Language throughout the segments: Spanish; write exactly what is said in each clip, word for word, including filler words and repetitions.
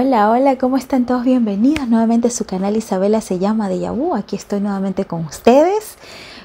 Hola, hola, ¿cómo están todos? Bienvenidos nuevamente a su canal Isabela se llama Déjà Vu. Aquí estoy nuevamente con ustedes.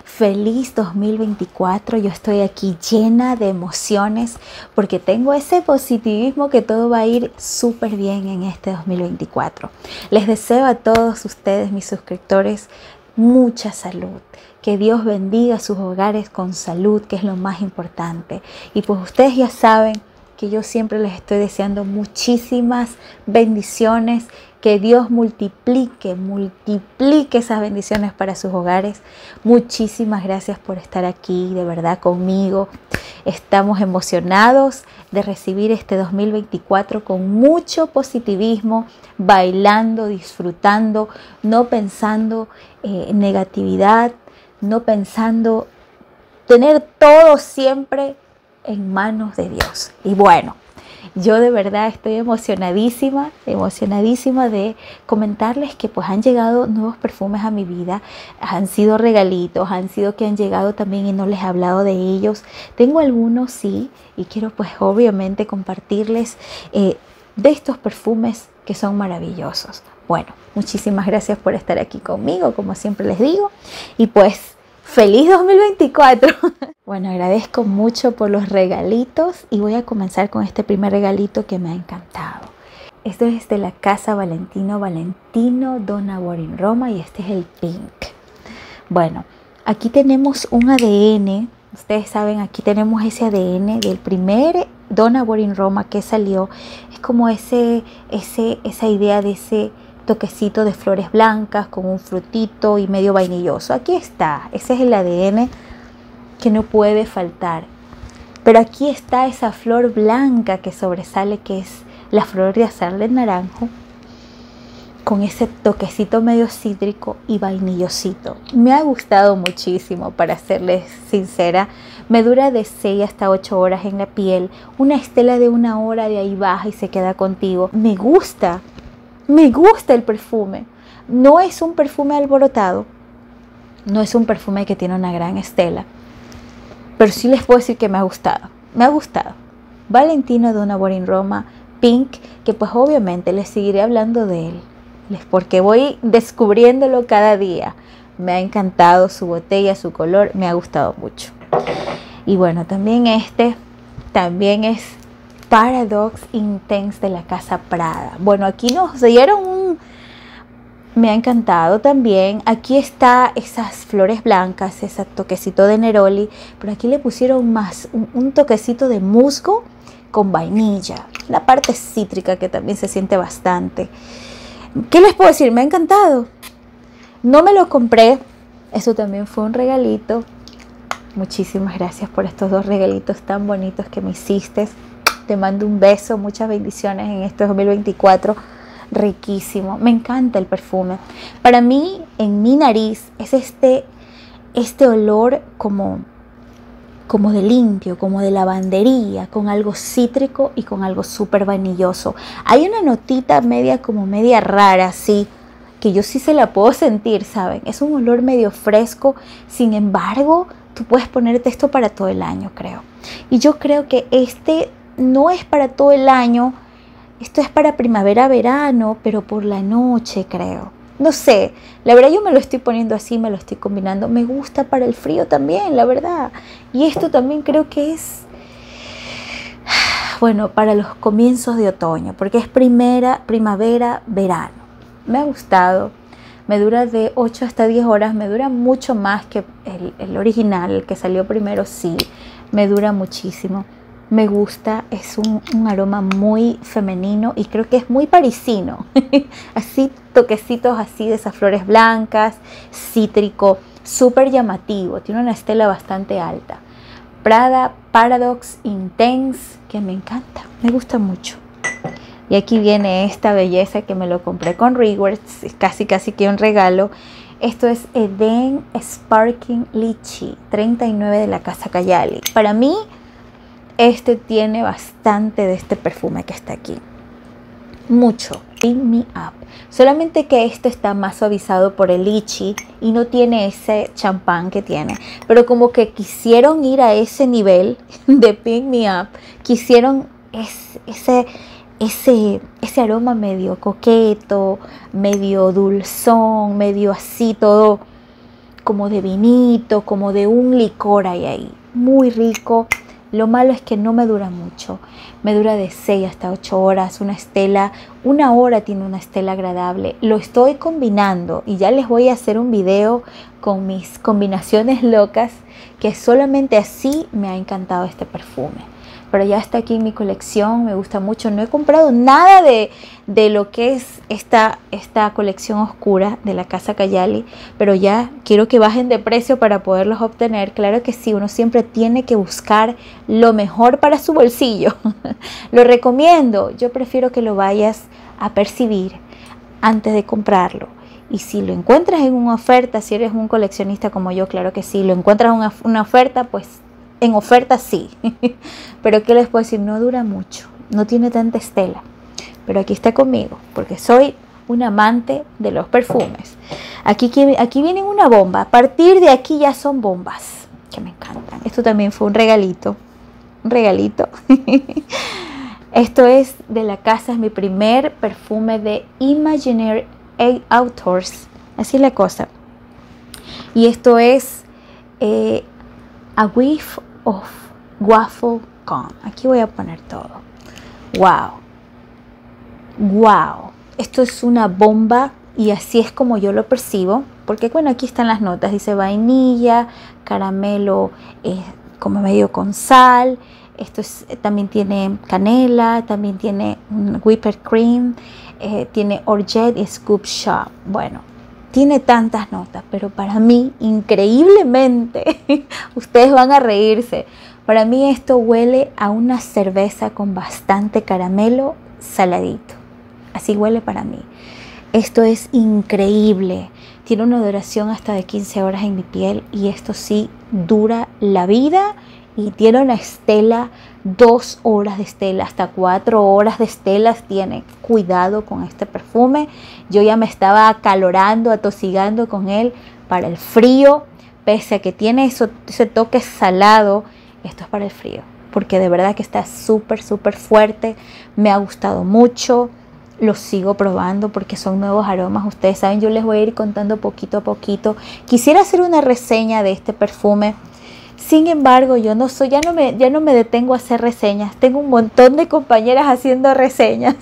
Feliz dos mil veinticuatro. Yo estoy aquí llena de emociones porque tengo ese positivismo que todo va a ir súper bien en este dos mil veinticuatro. Les deseo a todos ustedes, mis suscriptores, mucha salud. Que Dios bendiga sus hogares con salud, que es lo más importante. Y pues ustedes ya saben que yo siempre les estoy deseando muchísimas bendiciones, que Dios multiplique, multiplique esas bendiciones para sus hogares. Muchísimas gracias por estar aquí, de verdad, conmigo. Estamos emocionados de recibir este dos mil veinticuatro con mucho positivismo, bailando, disfrutando, no pensando eh, en negatividad, no pensando, tener todo siempre en manos de Dios. Y bueno, yo de verdad estoy emocionadísima, emocionadísima de comentarles que pues han llegado nuevos perfumes a mi vida, han sido regalitos, han sido que han llegado también y no les he hablado de ellos. Tengo algunos sí, y quiero pues obviamente compartirles eh, de estos perfumes que son maravillosos. Bueno, muchísimas gracias por estar aquí conmigo, como siempre les digo, y pues ¡feliz dos mil veinticuatro! Bueno, agradezco mucho por los regalitos y voy a comenzar con este primer regalito que me ha encantado. Esto es de la casa Valentino, Valentino Donna Born in Roma, y este es el pink. Bueno, aquí tenemos un A D N. Ustedes saben, aquí tenemos ese A D N del primer Donna Born in Roma que salió. Es como ese, ese, esa idea de ese toquecito de flores blancas con un frutito y medio vainilloso. Aquí está, ese es el A D N que no puede faltar. Pero aquí está esa flor blanca que sobresale, que es la flor de azar de naranjo, con ese toquecito medio cítrico y vainillosito. Me ha gustado muchísimo, para serles sincera. Me dura de seis hasta ocho horas en la piel. Una estela de una hora de ahí baja y se queda contigo. Me gusta. Me gusta el perfume. No es un perfume alborotado. No es un perfume que tiene una gran estela. Pero sí les puedo decir que me ha gustado. Me ha gustado. Valentino Donna Born in Roma Pink. Que pues obviamente les seguiré hablando de él. Porque voy descubriéndolo cada día. Me ha encantado su botella, su color. Me ha gustado mucho. Y bueno, también este. También es Paradox Intense de la casa Prada. Bueno, aquí nos dieron un... Me ha encantado también. Aquí está esas flores blancas, ese toquecito de neroli, pero aquí le pusieron más un, un toquecito de musgo con vainilla. La parte cítrica que también se siente bastante. ¿Qué les puedo decir? Me ha encantado. No me lo compré. Eso también fue un regalito. Muchísimas gracias por estos dos regalitos tan bonitos que me hiciste. Te mando un beso, muchas bendiciones en este dos mil veinticuatro. Riquísimo. Me encanta el perfume. Para mí, en mi nariz, es este, este olor como, como de limpio, como de lavandería, con algo cítrico y con algo súper vanilloso. Hay una notita media, como media rara, así, que yo sí se la puedo sentir, ¿saben? Es un olor medio fresco. Sin embargo, tú puedes ponerte esto para todo el año, creo. Y yo creo que este no es para todo el año. Esto es para primavera, verano, pero por la noche, creo. No sé, la verdad yo me lo estoy poniendo así, me lo estoy combinando. Me gusta para el frío también, la verdad. Y esto también creo que es, bueno, para los comienzos de otoño, porque es primera, primavera, verano. Me ha gustado. Me dura de ocho hasta diez horas. Me dura mucho más que el, el original, el que salió primero, sí. Me dura muchísimo. Me gusta, es un, un aroma muy femenino y creo que es muy parisino. Así, toquecitos así de esas flores blancas, cítrico, súper llamativo. Tiene una estela bastante alta. Prada Paradox Intense, que me encanta, me gusta mucho. Y aquí viene esta belleza que me lo compré con Rewards, casi casi que un regalo. Esto es Eden Sparkling Lychee, treinta y nueve de la casa Cayali. Para mí, este tiene bastante de este perfume que está aquí. Mucho. Pick Me Up. Solamente que este está más suavizado por el lychee y no tiene ese champán que tiene. Pero como que quisieron ir a ese nivel de Pick Me Up. Quisieron es, ese, ese, ese aroma medio coqueto, medio dulzón, medio así todo como de vinito, como de un licor ahí, ahí. Muy rico. Lo malo es que no me dura mucho. Me dura de seis hasta ocho horas. Una estela, una hora tiene una estela agradable. Lo estoy combinando y ya les voy a hacer un video con mis combinaciones locas, que solamente así me ha encantado este perfume. Pero ya está aquí en mi colección, me gusta mucho. No he comprado nada de, de lo que es esta, esta colección oscura de la Casa Kayali, pero ya quiero que bajen de precio para poderlos obtener. Claro que sí, uno siempre tiene que buscar lo mejor para su bolsillo. Lo recomiendo, yo prefiero que lo vayas a percibir antes de comprarlo. Y si lo encuentras en una oferta, si eres un coleccionista como yo, claro que sí, lo encuentras en una, una oferta, pues en oferta sí, pero ¿qué les puedo decir? No dura mucho, no tiene tanta estela, pero aquí está conmigo, porque soy un amante de los perfumes. Aquí, aquí viene una bomba, a partir de aquí ya son bombas, que me encantan. Esto también fue un regalito, un regalito. Esto es de la casa, es mi primer perfume de Imaginary Authors, así es la cosa. Y esto es eh, A Whiff of Waffle Gum. Aquí voy a poner todo. Wow. Wow. Esto es una bomba y así es como yo lo percibo. Porque bueno, aquí están las notas. Dice vainilla, caramelo eh, como medio con sal. Esto es, también tiene canela, también tiene un whipped cream, eh, tiene orgeat y scoop shop. Bueno, tiene tantas notas, pero para mí, increíblemente, ustedes van a reírse. Para mí esto huele a una cerveza con bastante caramelo saladito. Así huele para mí. Esto es increíble. Tiene una duración hasta de quince horas en mi piel y esto sí dura la vida. Y tiene una estela, dos horas de estela, hasta cuatro horas de estelas tiene. Cuidado con este perfume. Yo ya me estaba acalorando, atosigando con él para el frío. Pese a que tiene eso, ese toque salado, esto es para el frío. Porque de verdad que está súper, súper fuerte. Me ha gustado mucho. Lo sigo probando porque son nuevos aromas. Ustedes saben, yo les voy a ir contando poquito a poquito. Quisiera hacer una reseña de este perfume. Sin embargo, yo no soy, ya no me, ya no me detengo a hacer reseñas. Tengo un montón de compañeras haciendo reseñas,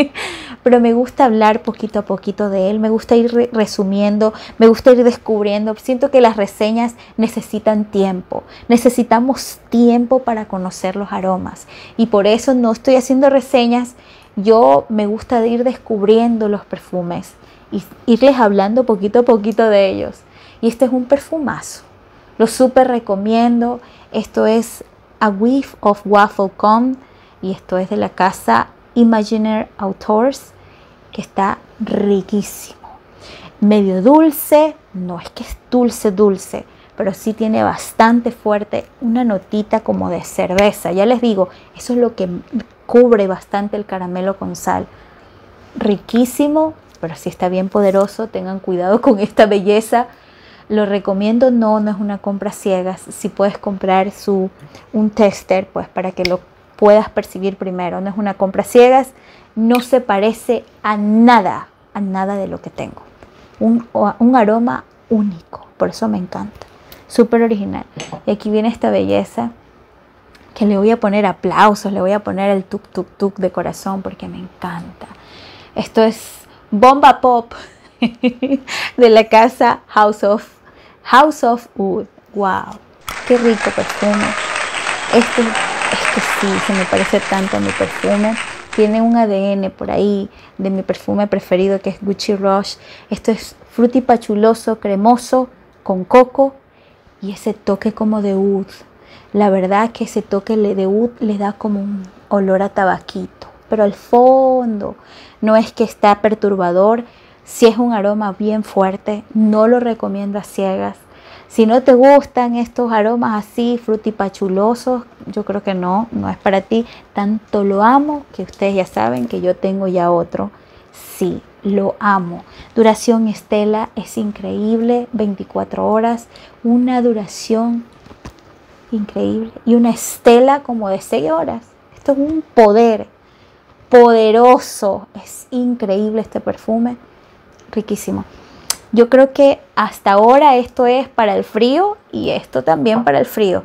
pero me gusta hablar poquito a poquito de él. Me gusta ir re resumiendo, me gusta ir descubriendo. Siento que las reseñas necesitan tiempo. Necesitamos tiempo para conocer los aromas. Y por eso no estoy haciendo reseñas. Yo me gusta ir descubriendo los perfumes y irles hablando poquito a poquito de ellos. Y este es un perfumazo. Lo súper recomiendo. Esto es A Whiff of Waffle Gum y esto es de la casa Imaginary Authors, que está riquísimo. Medio dulce, no es que es dulce dulce, pero sí tiene bastante fuerte una notita como de cerveza. Ya les digo, eso es lo que cubre bastante el caramelo con sal. Riquísimo, pero sí está bien poderoso. Tengan cuidado con esta belleza. Lo recomiendo, no, no es una compra ciegas. Si puedes comprar su, un tester, pues para que lo puedas percibir primero. No es una compra ciegas, no se parece a nada, a nada de lo que tengo. Un, un aroma único, por eso me encanta. Súper original. Y aquí viene esta belleza que le voy a poner aplausos, le voy a poner el tuk tuk tuk de corazón porque me encanta. Esto es Bomba Pop de la casa House of House of Wood. Wow, qué rico perfume. Este, este sí, se me parece tanto a mi perfume. Tiene un A D N por ahí de mi perfume preferido, que es Gucci Rush. Esto es frutipachuloso, cremoso, con coco y ese toque como de oud. La verdad que ese toque de oud le da como un olor a tabaquito, pero al fondo no es que está perturbador. Si es un aroma bien fuerte, no lo recomiendo a ciegas. Si no te gustan estos aromas así frutipachulosos, yo creo que no, no es para ti. Tanto lo amo que ustedes ya saben que yo tengo ya otro. Sí, lo amo. Duración estela es increíble, veinticuatro horas, una duración increíble y una estela como de seis horas. Esto es un poder, poderoso. Es increíble este perfume, riquísimo. Yo creo que hasta ahora esto es para el frío y esto también para el frío.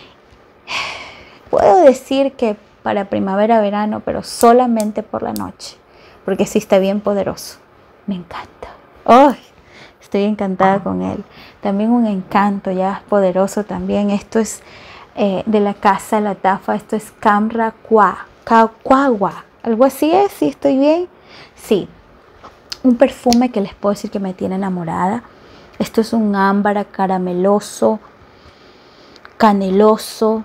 Puedo decir que para primavera, verano, pero solamente por la noche, porque sí está bien poderoso. Me encanta. ¡Oh! Estoy encantada con él. También un encanto ya poderoso también. Esto es eh, de la casa La Tafa. Esto es Camra Qua, Caguagua. Algo así es, ¿sí estoy bien? Sí. Un perfume que les puedo decir que me tiene enamorada. Esto es un ámbar carameloso, caneloso,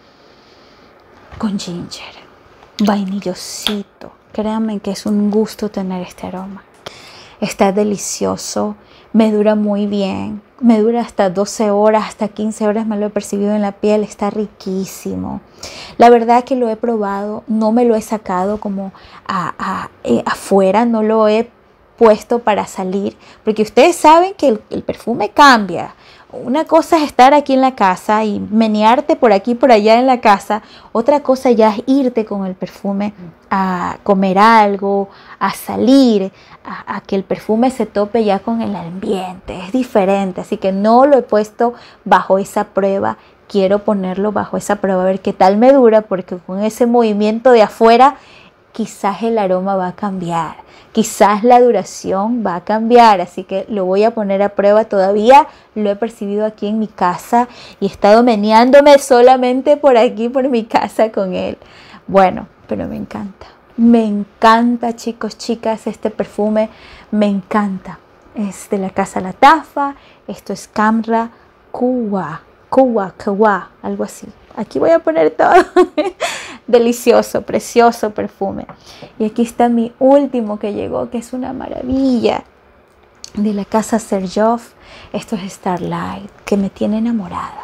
con ginger, vainillosito. Créanme que es un gusto tener este aroma. Está delicioso, me dura muy bien, me dura hasta doce horas, hasta quince horas me lo he percibido en la piel, está riquísimo. La verdad que lo he probado, no me lo he sacado como a, a, eh, afuera, no lo he puesto para salir, porque ustedes saben que el, el perfume cambia. Una cosa es estar aquí en la casa y menearte por aquí por allá en la casa. Otra cosa ya es irte con el perfume a comer algo, a salir, a, a que el perfume se tope ya con el ambiente. Es diferente, así que no lo he puesto bajo esa prueba. Quiero ponerlo bajo esa prueba a ver qué tal me dura, porque con ese movimiento de afuera quizás el aroma va a cambiar. Quizás la duración va a cambiar, así que lo voy a poner a prueba. Todavía lo he percibido aquí en mi casa y he estado meneándome solamente por aquí, por mi casa con él. Bueno, pero me encanta. Me encanta, chicos, chicas, este perfume me encanta. Es de la casa La Tafa. Esto es Camra Cuba, Cuba, Cuba, algo así. Aquí voy a poner todo. Delicioso, precioso perfume. Y aquí está mi último que llegó, que es una maravilla, de la casa Serjoff. Esto es Starlight, que me tiene enamorada.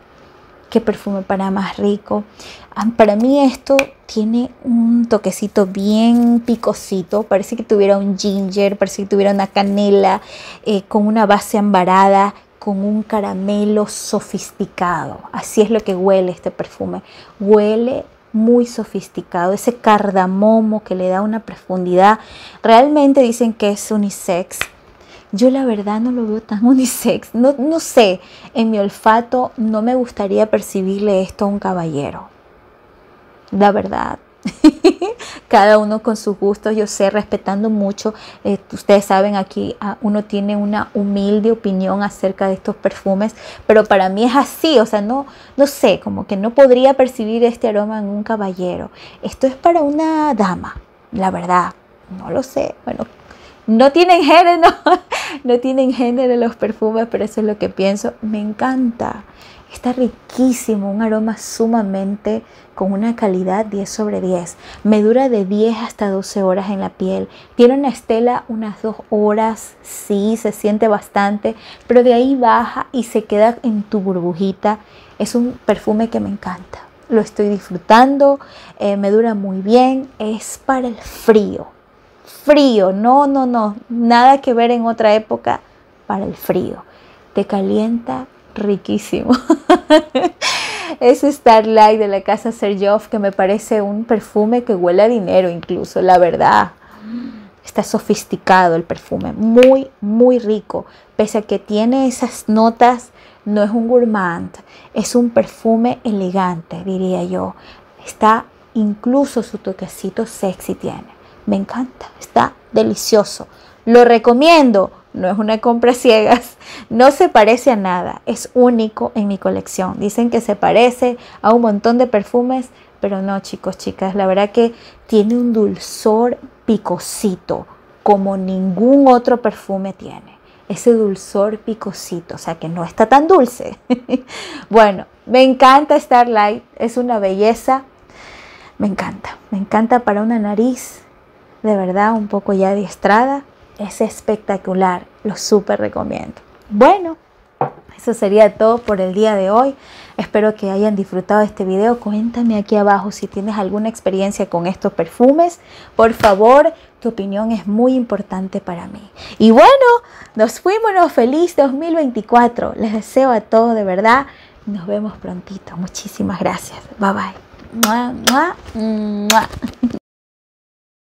Qué perfume para más rico. Para mí esto tiene un toquecito bien picosito. Parece que tuviera un ginger, parece que tuviera una canela, eh, con una base ambarada, con un caramelo sofisticado. Así es lo que huele este perfume. Huele muy sofisticado, ese cardamomo que le da una profundidad. Realmente dicen que es unisex. Yo la verdad no lo veo tan unisex. No, no sé, en mi olfato no me gustaría percibirle esto a un caballero. La verdad. Cada uno con sus gustos, yo sé, respetando mucho. Eh, ustedes saben, aquí uh, uno tiene una humilde opinión acerca de estos perfumes, pero para mí es así, o sea, no, no sé, como que no podría percibir este aroma en un caballero. Esto es para una dama, la verdad, no lo sé. Bueno, no tienen género, no, no tienen género los perfumes, pero eso es lo que pienso. Me encanta. Está riquísimo, un aroma sumamente con una calidad diez sobre diez. Me dura de diez hasta doce horas en la piel. Tiene una estela unas dos horas, sí, se siente bastante, pero de ahí baja y se queda en tu burbujita. Es un perfume que me encanta. Lo estoy disfrutando, eh, me dura muy bien. Es para el frío. Frío, no, no, no, nada que ver en otra época, para el frío. Te calienta riquísimo. Es Starlight de la casa Serjoff, que me parece un perfume que huele a dinero incluso, la verdad. Está sofisticado el perfume, muy, muy rico. Pese a que tiene esas notas, no es un gourmand, es un perfume elegante, diría yo. Está incluso su toquecito sexy tiene. Me encanta, está delicioso. Lo recomiendo. No es una compra ciegas, no se parece a nada, es único en mi colección. Dicen que se parece a un montón de perfumes, pero no, chicos, chicas, la verdad que tiene un dulzor picosito, como ningún otro perfume tiene. Ese dulzor picosito, o sea que no está tan dulce. Bueno, me encanta Starlight, es una belleza, me encanta, me encanta para una nariz, de verdad, un poco ya adiestrada. Es espectacular, lo súper recomiendo. Bueno, eso sería todo por el día de hoy. Espero que hayan disfrutado de este video. Cuéntame aquí abajo si tienes alguna experiencia con estos perfumes. Por favor, tu opinión es muy importante para mí. Y bueno, nos fuimos, feliz dos mil veinticuatro. Les deseo a todos de verdad. Nos vemos prontito. Muchísimas gracias. Bye bye. Mua, mua, mua.